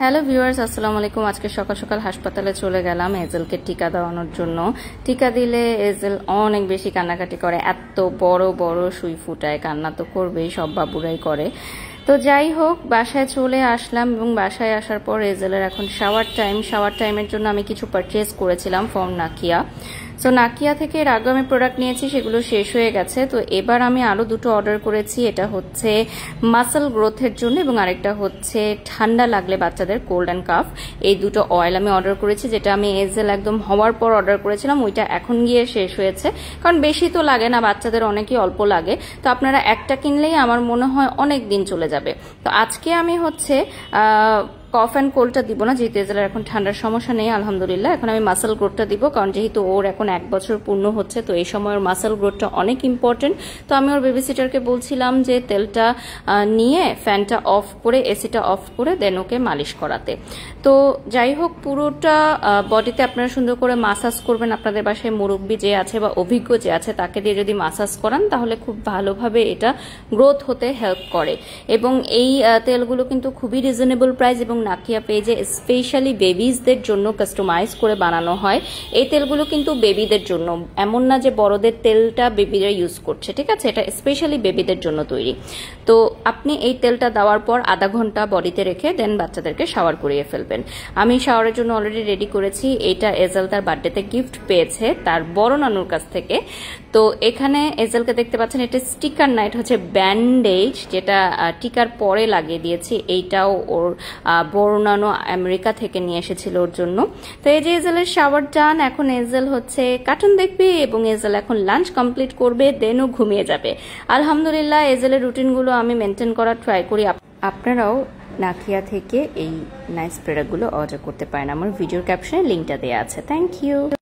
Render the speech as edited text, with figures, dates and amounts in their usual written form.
Hello viewers, আসসালামু আলাইকুম। আজকে সকাল সকাল হাসপাতালে চলে গেলাম এজেলকে টিকা দেওয়ানোর জন্য। টিকা দিলে এজেল অনেক বেশি কান্নাকাটি করে, এত বড় বড় সুই ফুটায়, কান্না তো করবেই, সব বাবুরাই করে। তো যাই হোক, বাসায় চলে আসলাম এবং বাসায় আসার পর এজেলের এখন শাওয়ার টাইমের জন্য আমি কিছু পারচেজ করেছিলাম ফ্রম নাকিয়া। সো নাকিয়া থেকে এর আগে আমি প্রোডাক্ট নিয়েছি, সেগুলো শেষ হয়ে গেছে। তো এবার আমি আরও দুটো অর্ডার করেছি। এটা হচ্ছে মাসল গ্রোথের জন্য এবং আরেকটা হচ্ছে ঠান্ডা লাগলে বাচ্চাদের কোল্ড অ্যান্ড কাফ। এই দুটো অয়েল আমি অর্ডার করেছি, যেটা আমি এজেল একদম হওয়ার পর অর্ডার করেছিলাম, ওইটা এখন গিয়ে শেষ হয়েছে। কারণ বেশি তো লাগে না, বাচ্চাদের অনেকই অল্প লাগে। তো আপনারা একটা কিনলেই আমার মনে হয় অনেক দিন চলে যাবে। তো আজকে আমি হচ্ছে কফ অ্যান্ড কোল্ডটা দিব না, যেহেতু এজেলের এখন ঠান্ডার সমস্যা নেই আলহামদুলিল্লাহ। এখন আমি মাসল গ্রোথটা দিব, কারণ যেহেতু ওর এখন 1 বছর পূর্ণ হচ্ছে, তো এই সময় ওর মাসল গ্রোথটা অনেক ইম্পর্টেন্ট। তো আমি ওর বেবিসিটারকে বলছিলাম যে তেলটা নিয়ে ফ্যানটা অফ করে, এসিটা অফ করে দেন ওকে মালিশ করাতে। তো যাই হোক, পুরোটা বডিতে আপনারা সুন্দর করে মাসাজ করবেন। আপনাদের বাসায় মুরব্বী যে আছে বা অভিজ্ঞ যে আছে তাকে দিয়ে যদি মাসাজ করান, তাহলে খুব ভালোভাবে এটা গ্রোথ হতে হেল্প করে। এবং এই তেলগুলো কিন্তু খুবই রিজনেবল প্রাইস এবং নাকিয়া পেজে স্পেশালি বেবিজদের জন্য কাস্টমাইজ করে বানানো হয়। এই তেলগুলো কিন্তু বেবিদের জন্য, এমন না যে বড়দের তেলটা বেবিরা ইউজ করছে, ঠিক আছে? এটা স্পেশালি বেবিদের জন্য তৈরি। তো আপনি এই তেলটা দেওয়ার পর আধা ঘন্টা বডিতে রেখে দেন বাচ্চাদেরকে শাওয়ার করিয়ে ফেলবেন। আমি শাওয়ারের জন্য অলরেডি রেডি করেছি। এটা এজেল তার বার্থডেতে গিফট পেয়েছে তার বড় নানুর কাছ থেকে। তো এখানে এজেলকে দেখতে পাচ্ছেন, এটা স্টিকার না, এটা হচ্ছে ব্যান্ডেজ, যেটা টিকার পরে লাগিয়ে দিয়েছি। এইটাও ওর বড় নানু আমেরিকা থেকে নিয়ে এসেছিল ওর জন্য। তো এই যে এজেলের শাওয়ার ডান। এখন এজেল হচ্ছে কার্টুন দেখবে এবং এজেল এখন লাঞ্চ কমপ্লিট করবে, দেনও ঘুমিয়ে যাবে। আলহামদুলিল্লাহ, এজেলের রুটিনগুলো আমি মেনটেন করার ট্রাই করি। আপনারাও নাকিয়া থেকে এই নাইস প্রোডাক্টগুলো অর্ডার করতে পারেন। আমার ভিডিওর ক্যাপশনে লিঙ্কটা দেওয়া আছে। Thank you.